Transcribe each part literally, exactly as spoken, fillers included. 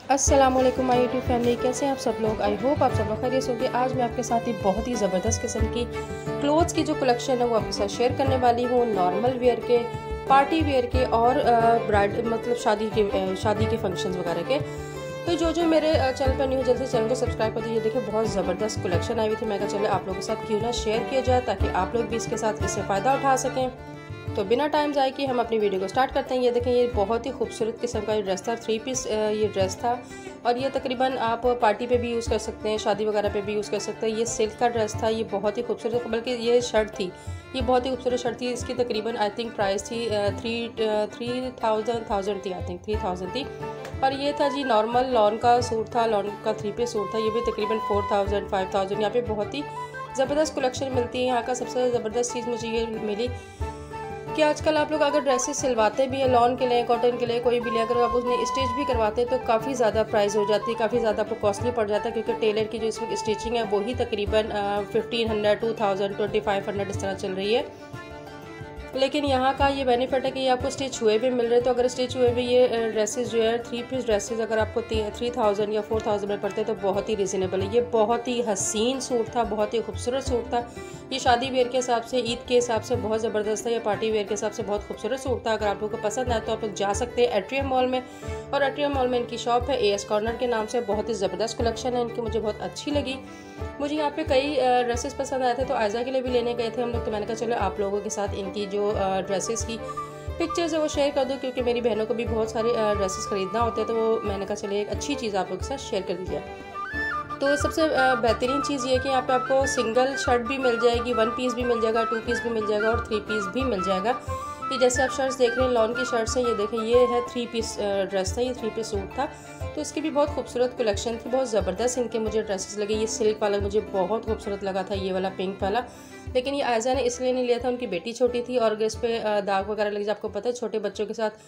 अस्सलामुअलैकुम my YouTube family, कैसे हैं आप सब लोग। आई होप आप सब लोग खैरियत से होंगे। आज मैं आपके साथ ही बहुत ही ज़बरदस्त किस्म की क्लोथ्स की जो कलेक्शन है वो आपके साथ शेयर करने वाली हूँ। नॉर्मल वेयर के, पार्टी वेयर के और ब्राइड मतलब शादी के शादी के फंक्शंस वगैरह के। तो जो जो मेरे चैनल पर न्यू, जल्दी से चैनल को सब्सक्राइब कर दीजिए। देखिए बहुत ज़बरदस्त कलेक्शन आई हुई थी, मैं कहा चले आप लोगों के साथ क्यों ना शेयर किया जाए ताकि आप लोग भी इसके साथ इससे फ़ायदा उठा सकें। तो बिना टाइम ज़ाय किए हम अपनी वीडियो को स्टार्ट करते हैं। ये देखें, ये बहुत ही खूबसूरत किस्म का ये ड्रेस था, थ्री पीस ये ड्रेस था और ये तकरीबन आप पार्टी पे भी यूज़ कर सकते हैं, शादी वगैरह पे भी यूज़ कर सकते हैं। ये सिल्क का ड्रेस था, ये बहुत ही खूबसूरत, बल्कि ये शर्ट थी, ये बहुत ही खूबसूरत शर्ट थी। इसकी तकरीबन आई थिंक प्राइस थी थ्री थ्री थाउजेंड थाउजेंड थी, आई थिंक थ्री थाउजेंड थी। और ये था जी नॉर्मल लॉन का सूट था, लॉन का थ्री पीस सूट था, ये भी तकरीबन फोर थाउजेंड फाइव थाउजेंड। यहाँ पे बहुत ही ज़बरदस्त कलेक्शन मिलती है। यहाँ का सबसे ज़बरदस्त चीज़ मुझे ये मिली कि आजकल आप लोग अगर ड्रेसेस सिलवाते भी हैं, लॉन के लिए, कॉटन के लिए, कोई भी ले, अगर आप उसमें स्टिच भी करवाते हैं तो काफ़ी ज़्यादा प्राइस हो जाती है, काफ़ी ज़्यादा आपको कॉस्टली पड़ जाता है, क्योंकि टेलर की जो इस वक्त स्टिचिंग है वही तकरीबन fifteen hundred two thousand twenty five hundred इस तरह चल रही है। लेकिन यहाँ का ये बेनिफिट है कि ये आपको स्टिच हुए भी मिल रहे हैं। तो अगर स्टिच हुए भी ये ड्रेसेस जो है, थ्री पीस ड्रेसेस अगर आपको थ्री थाउजेंड या फोर थाउजेंड में पड़ते हैं तो बहुत ही रिजनेबल है। ये बहुत ही हसीन सूट था, बहुत ही खूबसूरत सूट था। ये शादी वेयर के हिसाब से, ईद के हिसाब से बहुत ज़बरदस्त था, या पार्टी वेयर के हिसाब से बहुत खूबसूरत सूट था। अगर आप लोगों को पसंद आए तो आप लोग जा सकते हैं एट्रियम मॉल में, और एट्रियम मॉल में इनकी शॉप है ए एस कॉर्नर के नाम से। बहुत ही ज़बरदस्त कलेक्शन है इनकी, मुझे बहुत अच्छी लगी। मुझे यहाँ पे कई ड्रेसेस पसंद आए थे, तो आयजा के लिए भी लेने गए थे हम लोग। तो मैंने कहा चलो आप लोगों के साथ इनकी जो ड्रेसेस की पिक्चर्स है वो शेयर कर दूँ, क्योंकि मेरी बहनों को भी बहुत सारे ड्रेसेस खरीदना होते हैं। तो वो मैंने कहा चलिए एक अच्छी चीज़ आप लोगों के साथ शेयर कर दीजिए। तो सबसे बेहतरीन चीज़ ये है कि यहाँ पे आपको सिंगल शर्ट भी मिल जाएगी, वन पीस भी मिल जाएगा, टू पीस भी मिल जाएगा और थ्री पीस भी मिल जाएगा। ये जैसे आप शर्ट्स देख रहे हैं, लॉन की शर्ट्स हैं, ये देखें ये है थ्री पीस ड्रेस था, ये थ्री पीस सूट था। तो इसकी भी बहुत खूबसूरत कलेक्शन थी, बहुत ज़बरदस्त इनके मुझे ड्रेसेस लगे। ये सिल्क वाला मुझे बहुत खूबसूरत लगा था, ये वाला पिंक वाला। लेकिन ये आयजा ने इसलिए नहीं लिया था, उनकी बेटी छोटी थी और इस पर दाग वगैरह लग जाए। आपको पता है छोटे बच्चों के साथ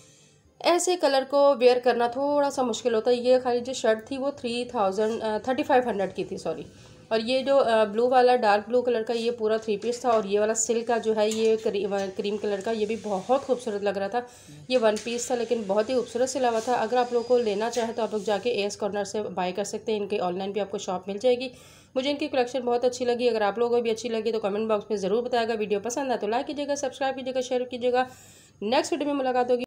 ऐसे कलर को वेयर करना थोड़ा सा मुश्किल होता है। ये खाली जो शर्ट थी वो three thousand thirty five hundred की थी, सॉरी। और ये जो ब्लू वाला, डार्क ब्लू कलर का, ये पूरा थ्री पीस था। और ये वाला सिल्क का जो है, ये क्रीम कलर का, ये भी बहुत खूबसूरत लग रहा था। ये वन पीस था लेकिन बहुत ही खूबसूरत सिला हुआ था। अगर आप लोग को लेना चाहे तो आप लोग जाके एस कॉर्नर से बाय कर सकते हैं। इनके ऑनलाइन भी आपको शॉप मिल जाएगी। मुझे इनकी कलेक्शन बहुत अच्छी लगी। अगर आप लोगों को भी अच्छी लगी तो कमेंट बॉक्स में ज़रूर बताएगा। वीडियो पसंद है तो लाइक कीजिएगा, सब्सक्राइब कीजिएगा, शेयर कीजिएगा। नेक्स्ट वीडियो में मुलाकात होगी।